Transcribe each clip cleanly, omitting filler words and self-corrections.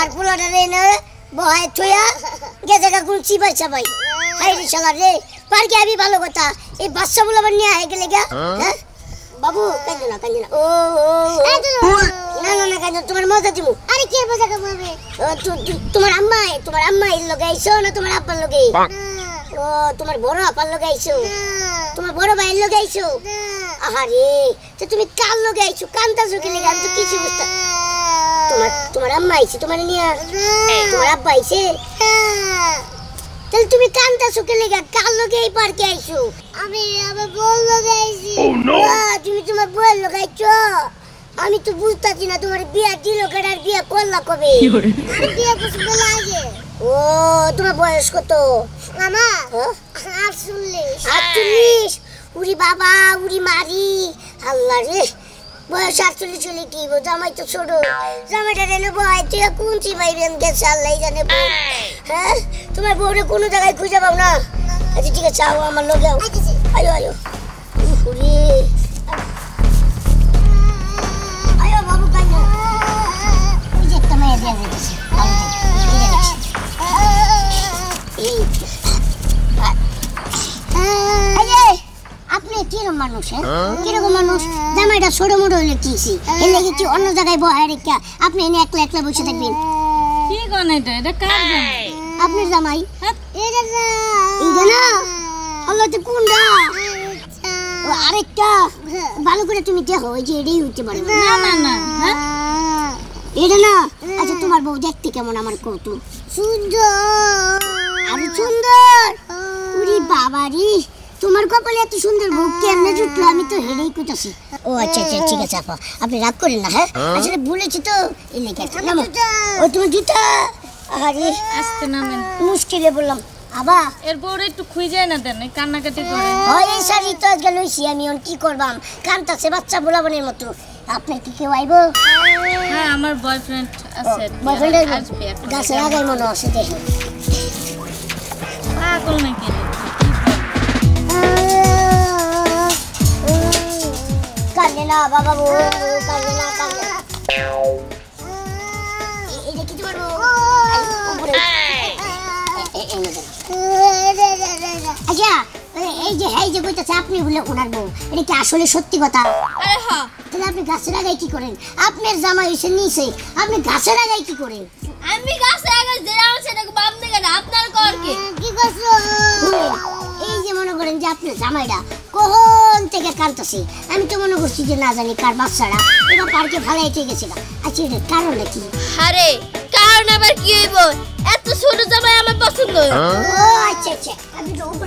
আর পোলাটা রে না বহায় থইয়া গেছে গা কোন চিবাই চাবাই হাই রে শালা রে পার্কে আবি ভালো কথা এই বাচ্চা বুলাবার নিয়ে আয় গেলে গা হ্যাঁ বাবু কাঁদো না ও না না না কাঁদো তোমার মজা দিমু আরে কি মজা করবে তোমার আম্মা এর লগে আইছো না তোমার আব্বার লগে ও তোমার বড় আপার লগে আইছো তোমার বড় ভাইয়ের লগে আইছো আহারে তো তুমি কার লগে আইছো কান্তাছো কি লাগা আমি তো কিছু বুঝতা তোমার আম্মা আইছে তোমার নিয়া তোমার আব্বা আইছে তাহলে তুমি কান্তাছো কি লাগা কার লগে এই পার্কে আইছো আমি আমার বউর লগে আইছি তুমি তোমার বউয়ের লগে আইছো আমি তো বুঝতাছি না তোমার বিয়া দিল কেডার বিয়া করলা কবে বিয়া পছন্দ লাগে ও তোমার বয়স কত মামা 48 উরি বাবা উরি মারি আল্লাহ রে বয়স 48 হলে কি বো জামাই তো ছোট জামাইটা রেনে বয় তুই কোন চিবাইবেন গেছে আল্লাহ জানে হ্যাঁ তোমার বউরে কোনো জায়গায় খুঁজে পাও না আচ্ছা ঠিক আছে চাও আমার লগে আয়ো আয়ো উরি আয়ো বাবু কান্না ওই যে একটা মেয়ে দিয়ে গেছে আপনি কিরকম মানুষ কিরকম মানুষ জামাইটা ছোট মোটো হইলে কিছি এর লাগি কি অন্য জায়গায় বহায় রেখা আপনি এনে একলা একলা বসে থাকবেন কি কোন এটা কার জামাই আপনার জামাই এটা না আল্লাহ তো কোনটা ও আরেকটা ভালো করে তুমি দেখো ওই যে এটাই হইতে পারে না না হ্যাঁ এটা না আচ্ছা তোমার বউ দেখতে কেমন আমার কত সুন্দর আরে সুন্দর উরি বাবারি তোমার কপালে এত সুন্দর বউ কেমনে জুটলো আমি তো হেরেই কইতাছি ও আচ্ছা আচ্ছা ঠিক আছে আপা আপনি রাগ করেন না হ্যাঁ আসলে বলেছি তো এই লেগে নামো ও তোমার জুতা আরে আস্তে নামেন মুশকিলে বললাম আবা এর বউরে একটু খুঁজে না দেন কান্নাকাটি করে হয় এই শাড়ি তো আজকে লইছি আমি অন কি করবাম কান্তাছে বাচ্চা বুলাবনের মতো আপনার কি কেউ আইবো হ্যাঁ আমার বয়ফ্রেন্ড আছে বয়ফ্রেন্ড আসবে গাছের আগায় মনে আছে দেখুন পাগল নাকি কান্দে না বাবা গো কান্দে না এই দেখি তোমার উপরে আচ্ছা এই যে কইতাছে আপনি বলে ওনার বউ এটা কি আসলে সত্যি কথা আরে হ্যাঁ তাহলে আপনি গাছের আগায় কি করেন আপনার জামাই এসে নিচে আপনি গাছের আগায় কি করেন আমি গাছের আগায় যেরাম সেটাকে বাপ দেখে না আপনার কর কি করছো এই যে মনে করেন যে আপনার জামাইটা কখন থেকে কাঁদতেছে আমি তো মনে করছি যে না জানি কার বাচ্চারা এবার পার্কে ফালাইতে গেছে আচ্ছা এটার কারণটা কি আরে কারণ আবার কি হইব এত ছোট জামাই আমার পছন্দ ও আচ্ছা আচ্ছা আপনি তো উপরে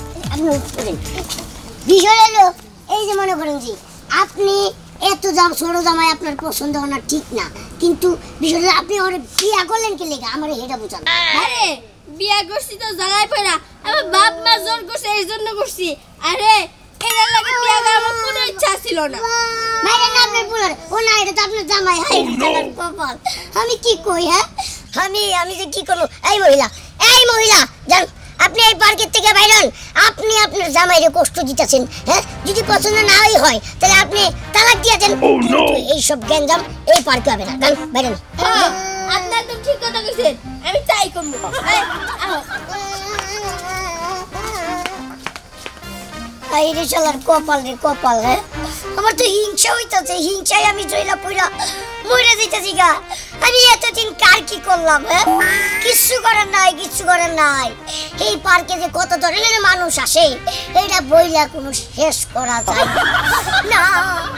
বিষয় হলো এই যে মনে করেন যে আপনি এত ছোট জামাই আপনার পছন্দ না ঠিক না কিন্তু বিষয়টা আপনি ওরে বিয়া করলেন কি লেগে আমার এটা বুঝান আরে বিয়া করছি তো জায়গায় পড়া আমার বাপ মা জোর করছে এই জন্য করছি আরে এর লাগে বিয়া করার আমার কোনো ইচ্ছা ছিল না মাইরে না আপনার পুলার ও না এটা তো আপনার জামাই হাই জানার কপাল আমি কি কই হ্যাঁ আমি যে কি করব এই মহিলা জান আপনি এই পার্কের থেকে বাইরেন আপনি আপনার জামাইরে কষ্ট দিতেছেন হ্যাঁ যদি পছন্দ না হয় তাহলে আপনি তালাক দিয়ে দেন এই সব গ্যাঞ্জাম এই পার্কে হবে না জান বাইরেন হ্যাঁ আপনি একদম ঠিক কথা কইছেন আমি তাই করব এই রে শালার কপাল হ্যাঁ আমার তো হিংসা হইতাছে হিংসায় আমি জইলা পইরা মরে যাইতাছি গা আমি এতদিন কার কি করলাম হ্যাঁ কিচ্ছু করার নাই এই পার্কে যে কত ধরনের মানুষ আসে এটা বইলা কোনো শেষ করা যায় না